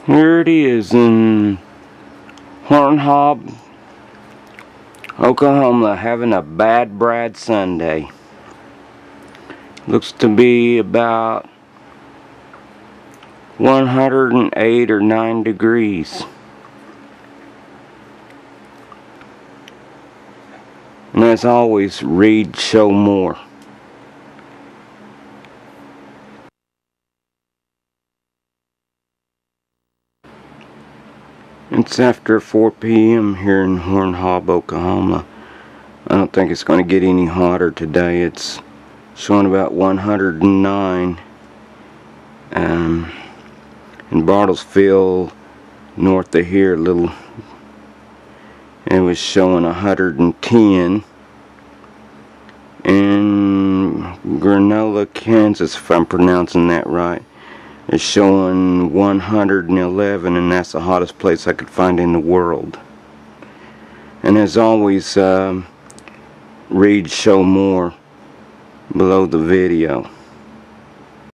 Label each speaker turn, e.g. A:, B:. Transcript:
A: Here it is in Hornhob, Oklahoma, having a bad Brad Sunday. Looks to be about 108 or 9 degrees. And as always, read, show more. It's after 4 p.m. here in Hornhob, Oklahoma. I don't think it's going to get any hotter today. It's showing about 109. In Bartlesville, north of here, it was showing 110. In Granola, Kansas, if I'm pronouncing that right, it's showing 111, and that's the hottest place I could find in the world. And as always, read, show more below the video.